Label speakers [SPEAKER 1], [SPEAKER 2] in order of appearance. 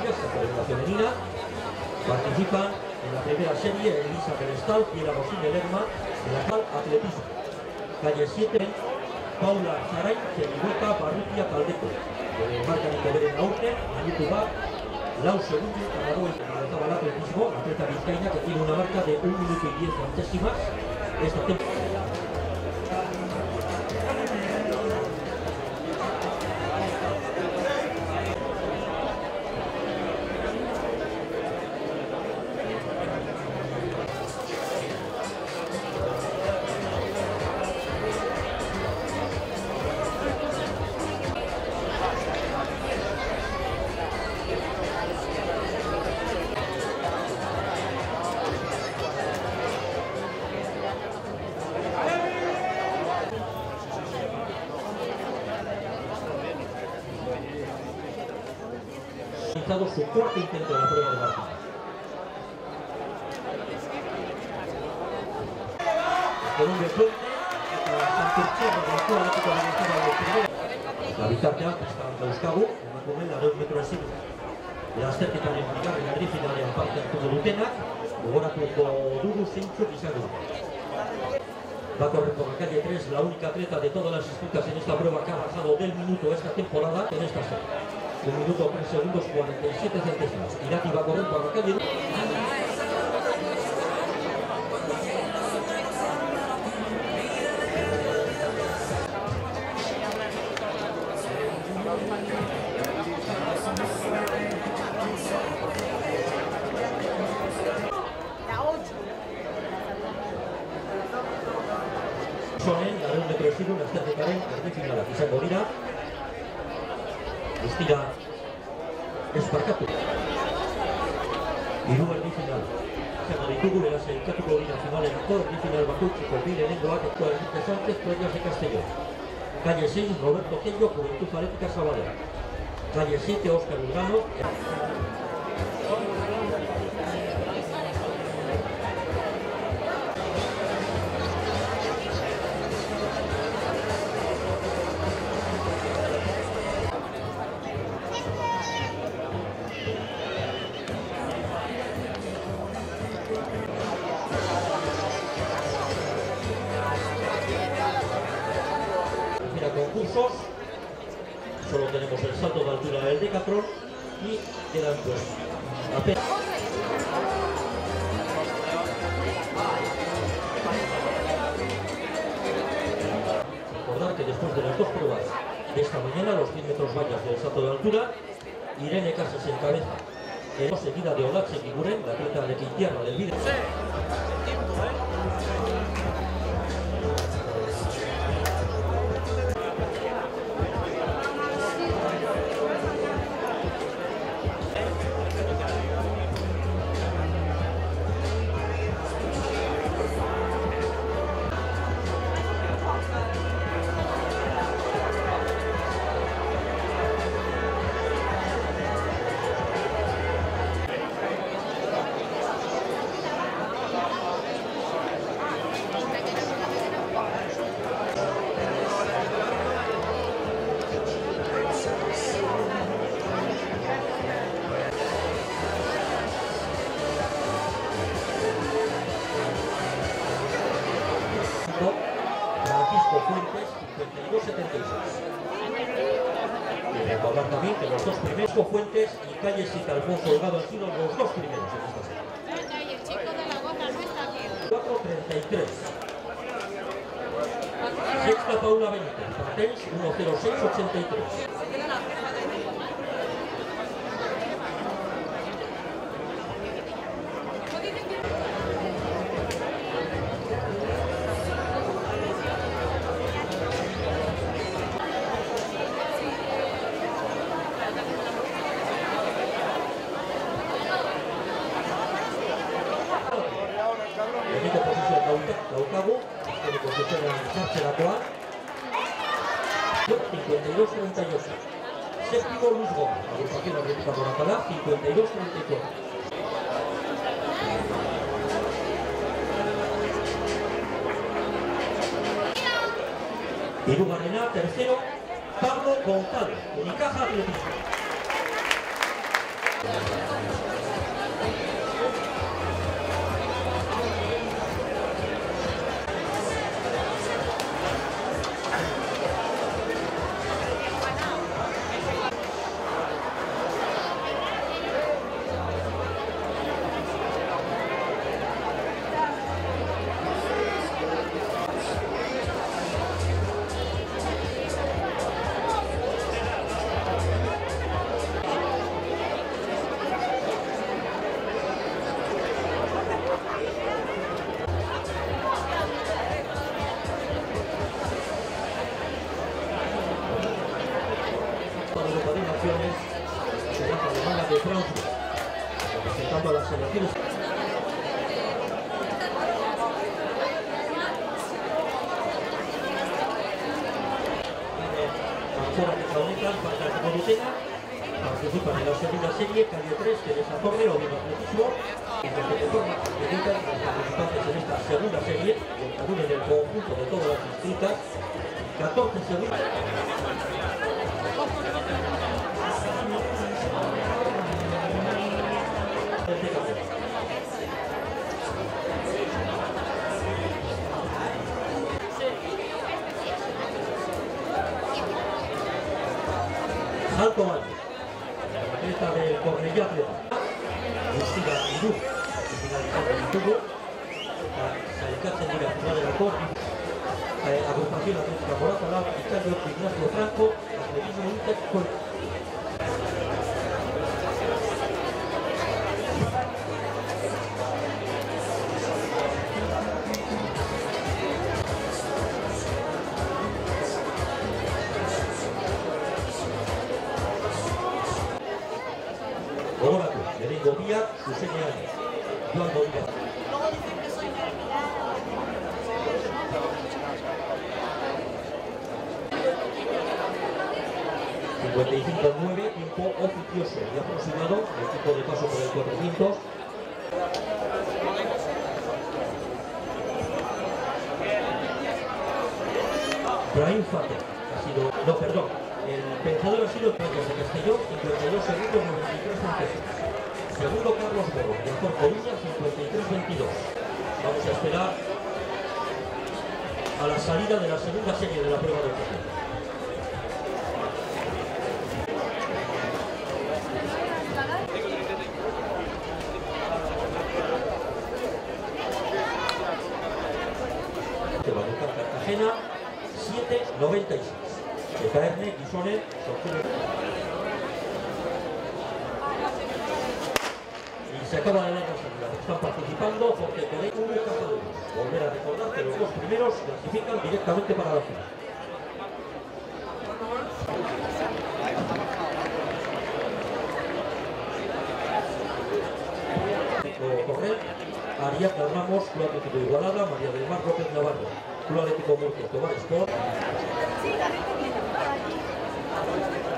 [SPEAKER 1] Vallecas, categoría femenina. Participan en la primera serie Elisa Benestal y la Rosine Lerma, en la cual atletismo. Calle 7, Paula Zaray, Cenigueta, Barrutia, Caldeco. Marca Nico Beren Aurte, Anitu Bar, Lau Segundo, Canadó y realizaba el atletismo, atleta vizcaína que tiene una marca de 1 minuto y 10 centésimas. Esta temporada. Su cuarto intento de la prueba de Martín. Con un descuento, la bitartea está en Euskagu, emakumeen 2 metro ezin. Lasterketaren bigarren erdifinalean parte hartuko dutenak, gogoratuko dugu zeintzuk izango dute. Va a correr por la calle 3, la única atleta de todas las inscritas en esta prueba que ha bajado del minuto esta temporada en esta serie. 1 minuto 3 segundos 47 centésimos. Irati va a correr por la calle. Sonen, la 2 metro esiro, las tercetaren, erdifinala, izango dira. Estira esparkatu. Hiru erdifinal. Izango ditugu, beraz, elkatuko dira finalerako, erdifinal bakoitzeko bi lehenengoak, Enrique Sánchez, Playas de Castellón. Calle 6, Roberto Tello, Juventud Atlética Sabalera. Calle 7, Óscar Urgano. Concursos, solo tenemos el salto de altura del Decathlon y quedan pues apenas. Recordar que después de las 2 pruebas de esta mañana, los 100 metros vallas del salto de altura, Irene Casas encabeza, seguida de Olatxe Kiguren, la atleta de Quintierra del vídeo. Fuentes, 52-76. Y recordar también que los 2 primeros Fuentes y Calles y Alfonso Holgado han sido los 2 primeros en esta serie.
[SPEAKER 2] Y el chico de la gorra no está aquí.
[SPEAKER 1] 4-33. Sexta Paula Benítez, Patens 1-06-83. Daukagu, azkeneko zuzenean sartzerakoa. 52-38. Séptimo Luis Gómez, agrupación atlética Moratalá, 52-34. Hirugarrena, tercero, Pablo González, Unicaja Atletismo. De Francia, representando a las selecciones. Manzora de Saúnica, para la Corutena, participan en la segunda serie, Calle 3, Teresa Torre, Oviedo Atletismo, y de forma participan los participantes en esta segunda serie, el volumen del conjunto de todas las inscritas, 14 segundos. Salto alto, la atleta del Cornellá Atleta, Lucía Irú, que finalizando el tubo, Salicate en la final del Alcor, agrupación atlética Moratalá, Italia, Ignacio Franco, atletismo Inter, Horacio, Merengo Vía, José Leal, Joan Bolívar. ...55-9, tiempo oficioso y aproximado, el tiempo de paso por el 400. Brahim Fateh ha sido... No, perdón. El pensador ha sido Playas de Castellón, 52 segundos, 93 centésimos. Segundo, Carlos Moro, de Azor Coruña, 53-22. Vamos a esperar a la salida de la segunda serie de la prueba de fondo. Se va a buscar Cartagena, 7-96. EKR, Guisone, y se acaba de dar la salida. Están participando porque tenéis un escapado. Volver a recordar que los dos primeros clasifican directamente para la final. Correr, Ariadna Ramos, Club Atlético Igualada, María del Mar López Navarro, Club Atlético Murcia, Tobar Sport.